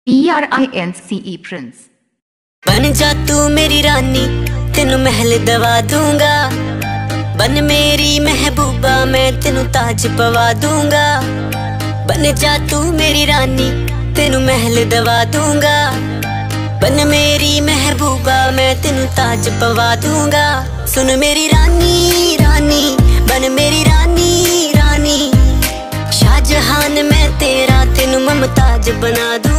PRINCE Prince. बन जा तू मेरी रानी, तेनू महल दवा दूंगा। बन मेरी महबूबा, मैं तेनू ताज पवा दूंगा। बन जा तू मेरी रानी, तेनू महल दवा दूंगा। बन मेरी महबूबा, मैं तेनू ताज पवा दूंगा। सुन मेरी रानी रानी, बन मेरी रानी रानी। शाहजहान मैं तेरा, तेनू मुमताज बना दूंगा।